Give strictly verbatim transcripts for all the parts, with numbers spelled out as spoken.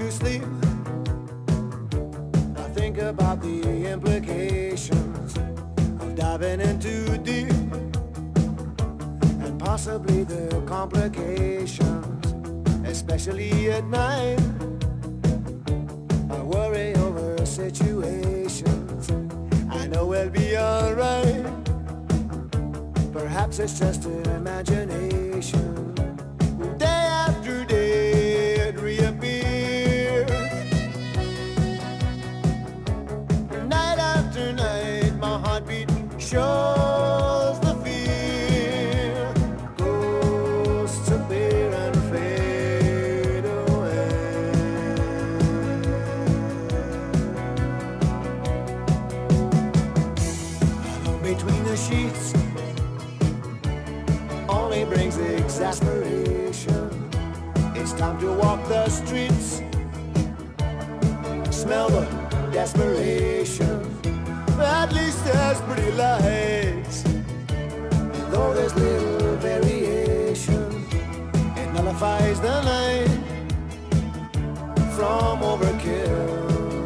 to sleep, I think about the implications of diving in too deep, and possibly the complications, especially at night. I worry over situations I know we'll be alright. Perhaps it's just an imagination. Day after day it reappears. Night after night my heartbeat shows the fear. Ghosts appear and fade away. Alone between the sheets only brings exasperation. It's time to walk the streets, smell the desperation. At least there's pretty lights, and though there's little variation, it nullifies the night from overkill.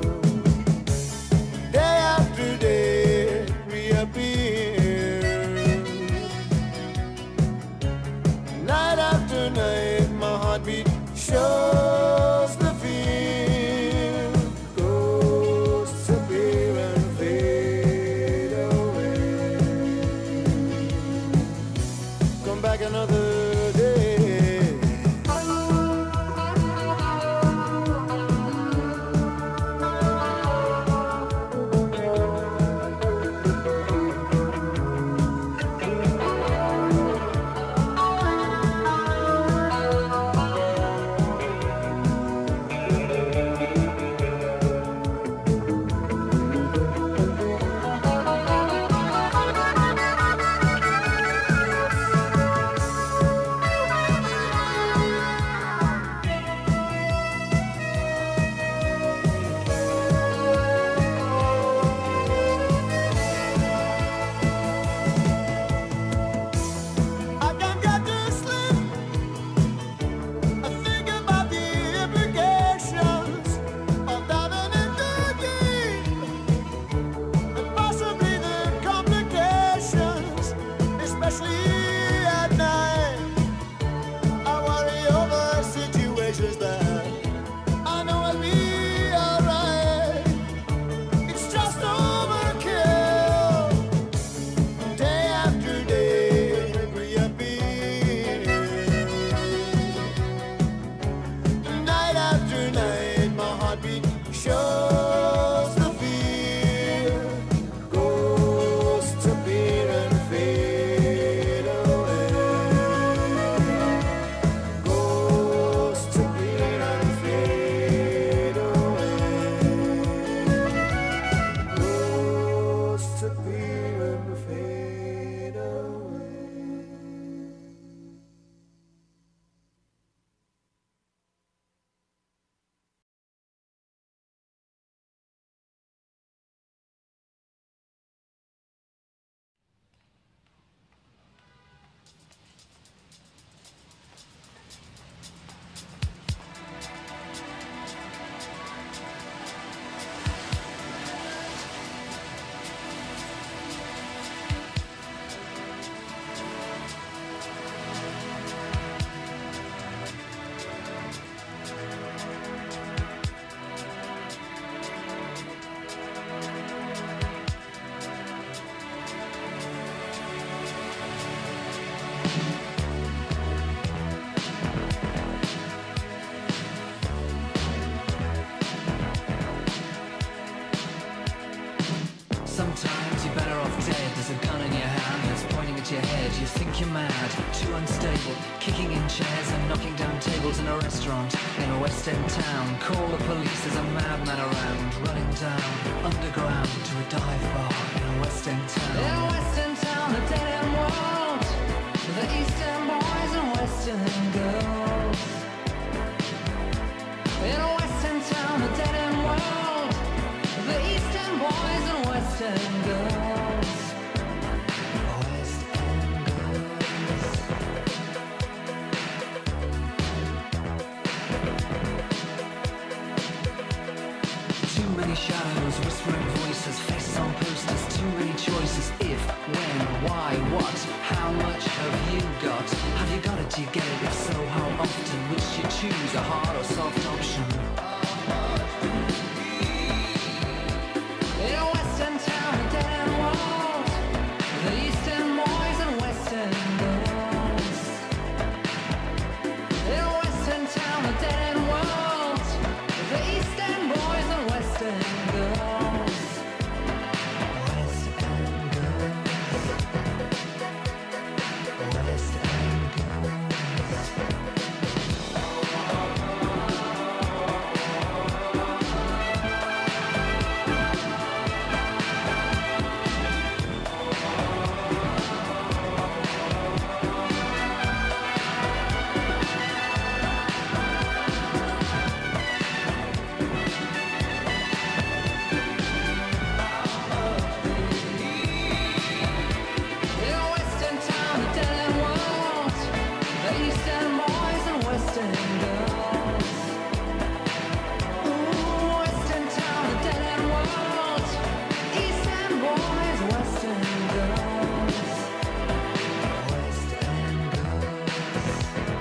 Day after day it reappears. Night after night my heartbeat shows the fear. Ghosts appear and fade away. Come back another day. Sometimes you're better off dead. There's a gun in your hand that's pointing at your head. You think you're mad, too unstable, kicking in chairs and knocking down tables in a restaurant in a West End town. Call the police, there's a madman around, running down underground to a dive bar in a West End town. In a West End town, a dead end world, the East End boys and West End girls. In a West End town, a dead end world, the East End boys and West End girls. West End girls. too many shadows, whispering voices, faces on posters, too many choices. If, when, why, what, how much have you got? Have you got it, do you get it? If so, how often? Which do you choose, a hard or soft option? In a western town, a dead-end world, the eastern boys and western girls. In a western town, a dead-end world, the eastern boys and western girls. West End girls. West End girls. In a western town, a dead-end world, the eastern boys and western girls. Ooh, western town, a dead-end world, eastern boys, western girls. West End girls.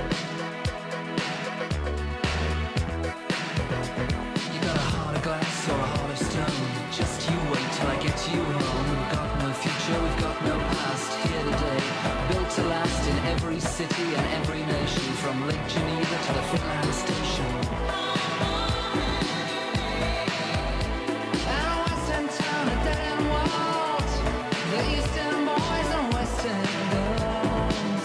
You got a heart of glass or a heart of stone. Just you wait till I get you home. We've got no future, we've got no past. Here today, built to last in every city and every nation, from Lake Geneva to the Finland Station. And a western town, a dead-end world, the eastern boys and western girls.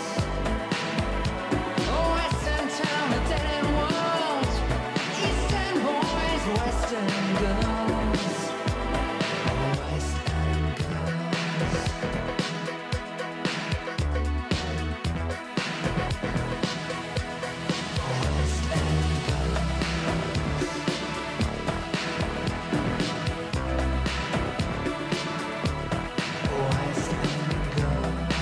A western town, a dead-end world, eastern boys, western girls. West End girls. West End girls. West End girls.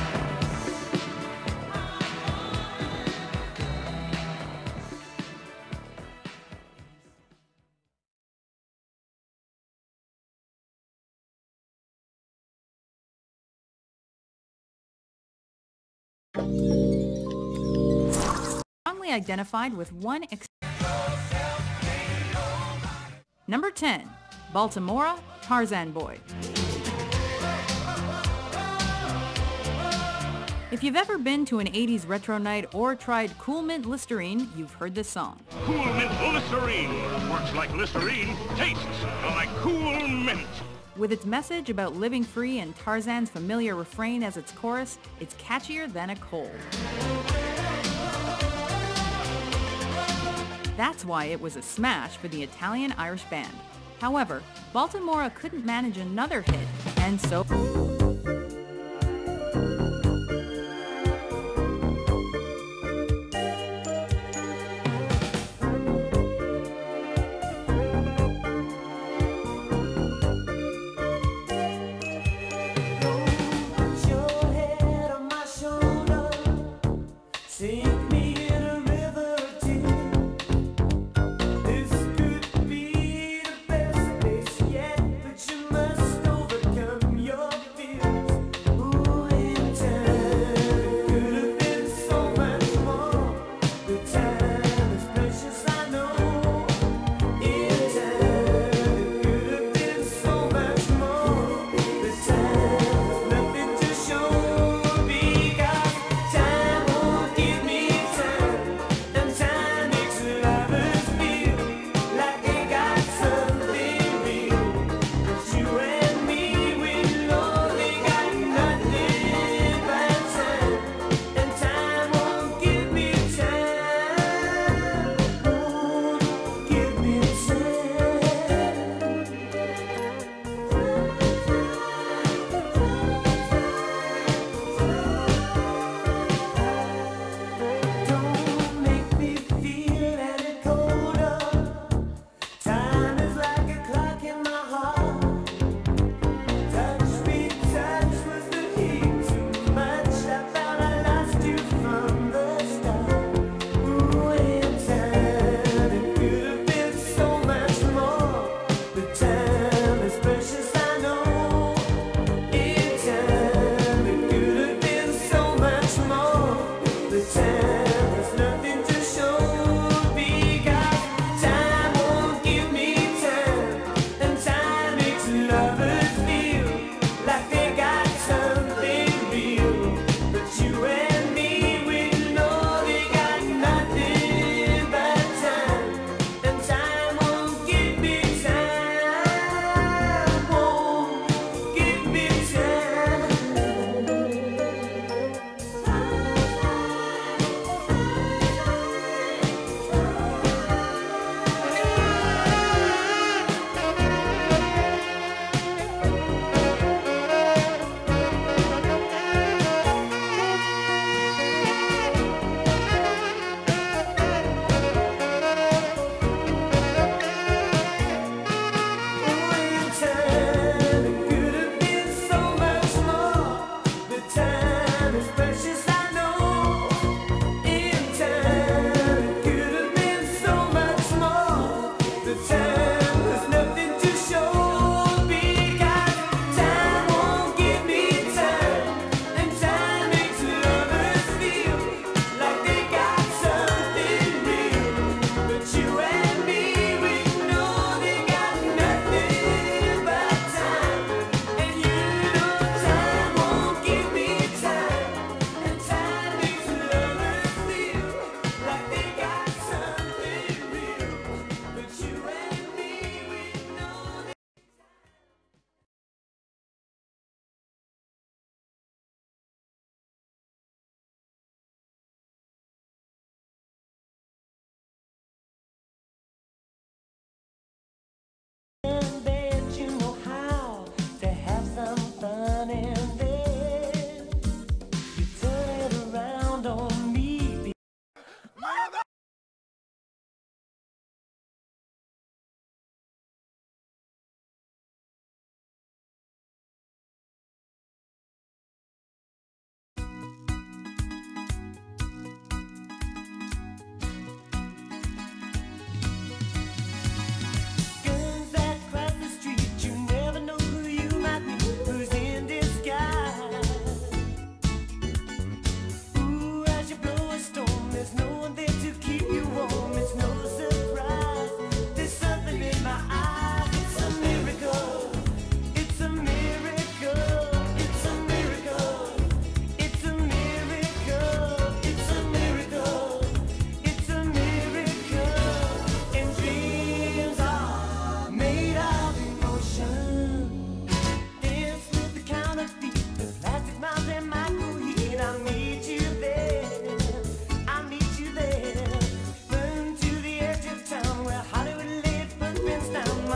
Strongly identified with one ex- Number ten, Baltimora, Tarzan Boy. If you've ever been to an eighties retro night or tried Cool Mint Listerine, you've heard this song. Cool Mint Listerine. Works like Listerine, tastes like Cool Mint. With its message about living free and Tarzan's familiar refrain as its chorus, it's catchier than a cold. That's why it was a smash for the Italian-Irish band. However, Baltimora couldn't manage another hit, and so... Put your head on my shoulder, sink me in a river or two. This could be the best place yet, but you must overcome your fear.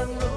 and the